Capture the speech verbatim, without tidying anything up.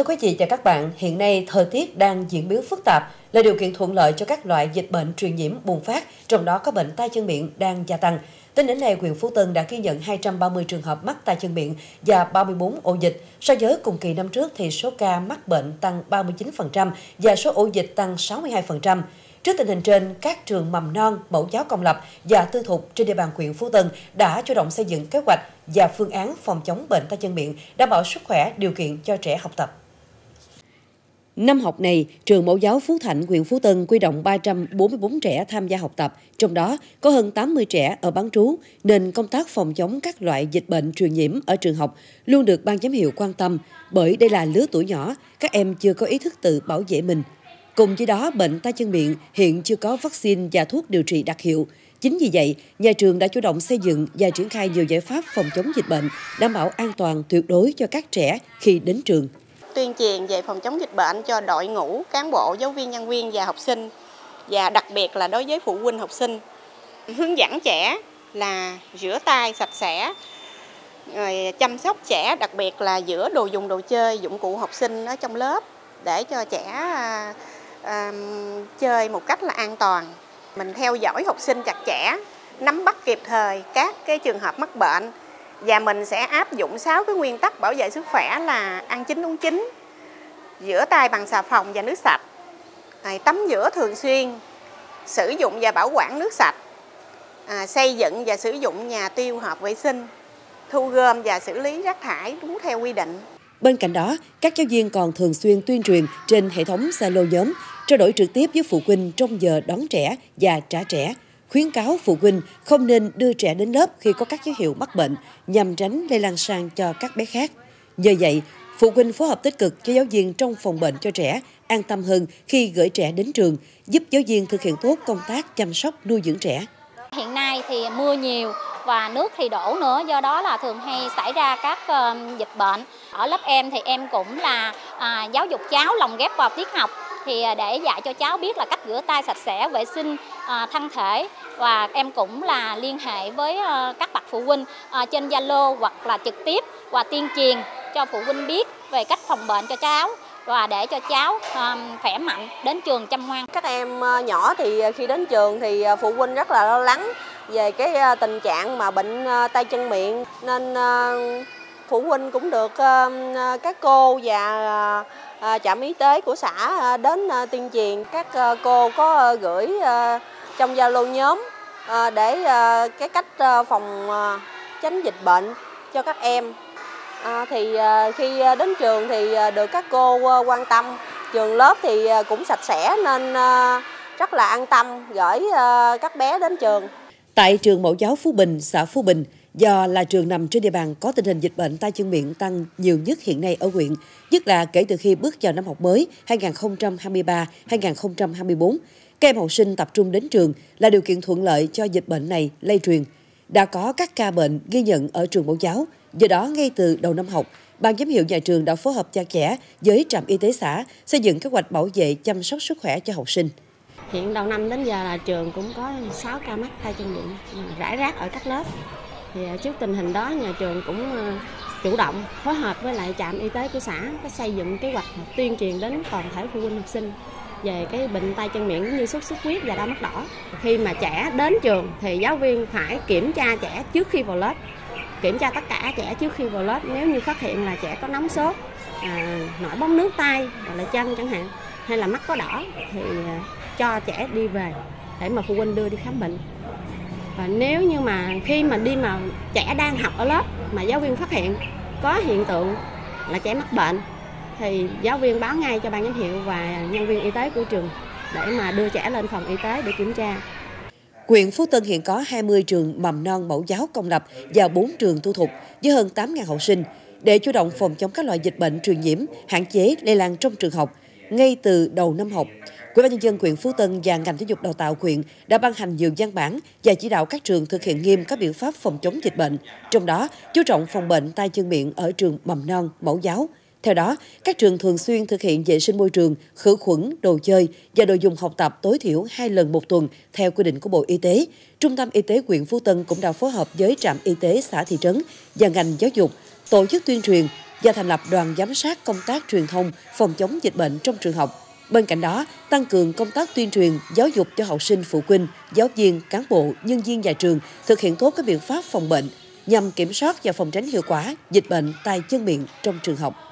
quý vị và các bạn, hiện nay thời tiết đang diễn biến phức tạp là điều kiện thuận lợi cho các loại dịch bệnh truyền nhiễm bùng phát, trong đó có bệnh tay chân miệng đang gia tăng. Tính đến nay, huyện Phú Tân đã ghi nhận hai trăm ba mươi trường hợp mắc tay chân miệng và ba mươi tư ổ dịch. So với cùng kỳ năm trước thì số ca mắc bệnh tăng ba mươi chín phần trăm và số ổ dịch tăng sáu mươi hai phần trăm. Trước tình hình trên, các trường mầm non, mẫu giáo công lập và tư thục trên địa bàn huyện Phú Tân đã chủ động xây dựng kế hoạch và phương án phòng chống bệnh tay chân miệng, đảm bảo sức khỏe, điều kiện cho trẻ học tập. Năm học này, trường mẫu giáo Phú Thạnh, huyện Phú Tân quy động ba trăm bốn mươi tư trẻ tham gia học tập, trong đó có hơn tám mươi trẻ ở bán trú, nên công tác phòng chống các loại dịch bệnh truyền nhiễm ở trường học luôn được ban giám hiệu quan tâm, bởi đây là lứa tuổi nhỏ, các em chưa có ý thức tự bảo vệ mình. Cùng với đó, bệnh tay chân miệng hiện chưa có vaccine và thuốc điều trị đặc hiệu. Chính vì vậy, nhà trường đã chủ động xây dựng và triển khai nhiều giải pháp phòng chống dịch bệnh, đảm bảo an toàn tuyệt đối cho các trẻ khi đến trường. Tuyên truyền về phòng chống dịch bệnh cho đội ngũ, cán bộ, giáo viên, nhân viên và học sinh, và đặc biệt là đối với phụ huynh học sinh. Hướng dẫn trẻ là rửa tay sạch sẽ, rồi chăm sóc trẻ, đặc biệt là rửa đồ dùng, đồ chơi, dụng cụ học sinh ở trong lớp để cho trẻ à, à, chơi một cách là an toàn. Mình theo dõi học sinh chặt chẽ, nắm bắt kịp thời các cái trường hợp mắc bệnh. Và mình sẽ áp dụng sáu cái nguyên tắc bảo vệ sức khỏe là ăn chín uống chín, rửa tay bằng xà phòng và nước sạch, tắm rửa thường xuyên, sử dụng và bảo quản nước sạch, à, xây dựng và sử dụng nhà tiêu hợp vệ sinh, thu gom và xử lý rác thải đúng theo quy định. Bên cạnh đó, các giáo viên còn thường xuyên tuyên truyền trên hệ thống Zalo nhóm, trao đổi trực tiếp với phụ huynh trong giờ đón trẻ và trả trẻ, khuyến cáo phụ huynh không nên đưa trẻ đến lớp khi có các dấu hiệu mắc bệnh nhằm tránh lây lan sang cho các bé khác. Nhờ vậy, phụ huynh phối hợp tích cực với giáo viên trong phòng bệnh cho trẻ, an tâm hơn khi gửi trẻ đến trường, giúp giáo viên thực hiện tốt công tác chăm sóc nuôi dưỡng trẻ. Hiện nay thì mưa nhiều và nước thì đổ nữa, do đó là thường hay xảy ra các uh, dịch bệnh. Ở lớp em thì em cũng là uh, giáo dục cháu lồng ghép vào tiết học, thì để dạy cho cháu biết là cách rửa tay sạch sẽ, vệ sinh uh, thân thể, và em cũng là liên hệ với uh, các bậc phụ huynh uh, trên Zalo hoặc là trực tiếp, và tuyên truyền cho phụ huynh biết về cách phòng bệnh cho cháu và để cho cháu um, khỏe mạnh đến trường chăm ngoan. Các em nhỏ thì khi đến trường thì phụ huynh rất là lo lắng về cái tình trạng mà bệnh tay chân miệng, nên uh, phụ huynh cũng được uh, các cô và uh, trạm y tế của xã uh, đến uh, tuyên truyền. Các uh, cô có uh, gửi uh, trong Zalo nhóm uh, để uh, cái cách uh, phòng uh, tránh dịch bệnh cho các em. À, thì à, khi đến trường thì à, được các cô à, quan tâm, trường lớp thì à, cũng sạch sẽ nên à, rất là an tâm gửi à, các bé đến trường. Tại trường mẫu giáo Phú Bình, xã Phú Bình, do là trường nằm trên địa bàn có tình hình dịch bệnh tay chân miệng tăng nhiều nhất hiện nay ở huyện, nhất là kể từ khi bước vào năm học mới hai nghìn không trăm hai mươi ba hai nghìn không trăm hai mươi tư, các em học sinh tập trung đến trường là điều kiện thuận lợi cho dịch bệnh này lây truyền. Đã có các ca bệnh ghi nhận ở trường mẫu giáo. Do đó, ngay từ đầu năm học, ban giám hiệu nhà trường đã phối hợp chặt chẽ với trạm y tế xã xây dựng kế hoạch bảo vệ chăm sóc sức khỏe cho học sinh. Hiện đầu năm đến giờ là trường cũng có sáu ca mắc tay chân miệng rải rác ở các lớp. Thì trước tình hình đó, nhà trường cũng chủ động phối hợp với lại trạm y tế của xã có xây dựng kế hoạch tuyên truyền đến toàn thể phụ huynh học sinh về cái bệnh tay chân miệng như sốt xuất huyết và đau mắt đỏ. Khi mà trẻ đến trường thì giáo viên phải kiểm tra trẻ trước khi vào lớp. Kiểm tra tất cả trẻ trước khi vào lớp, nếu như phát hiện là trẻ có nóng sốt, à, nổi bóng nước tay hoặc là chân chẳng hạn, hay là mắt có đỏ thì à, cho trẻ đi về để mà phụ huynh đưa đi khám bệnh. Và nếu như mà khi mà đi mà trẻ đang học ở lớp mà giáo viên phát hiện có hiện tượng là trẻ mắc bệnh thì giáo viên báo ngay cho ban giám hiệu và nhân viên y tế của trường để mà đưa trẻ lên phòng y tế để kiểm tra. Huyện Phú Tân hiện có hai mươi trường mầm non mẫu giáo công lập và bốn trường tư thục với hơn tám nghìn học sinh. Để chủ động phòng chống các loại dịch bệnh truyền nhiễm, hạn chế lây lan trong trường học, ngay từ đầu năm học, Ủy ban nhân dân huyện Phú Tân và ngành giáo dục đào tạo huyện đã ban hành nhiều văn bản và chỉ đạo các trường thực hiện nghiêm các biện pháp phòng chống dịch bệnh, trong đó chú trọng phòng bệnh tay chân miệng ở trường mầm non mẫu giáo. Theo đó, các trường thường xuyên thực hiện vệ sinh môi trường, khử khuẩn, đồ chơi và đồ dùng học tập tối thiểu hai lần một tuần theo quy định của Bộ Y tế. Trung tâm Y tế huyện Phú Tân cũng đã phối hợp với trạm y tế xã thị trấn và ngành giáo dục tổ chức tuyên truyền và thành lập đoàn giám sát công tác truyền thông phòng chống dịch bệnh trong trường học. Bên cạnh đó, tăng cường công tác tuyên truyền, giáo dục cho học sinh, phụ huynh, giáo viên, cán bộ, nhân viên nhà trường thực hiện tốt các biện pháp phòng bệnh nhằm kiểm soát và phòng tránh hiệu quả dịch bệnh tay chân miệng trong trường học.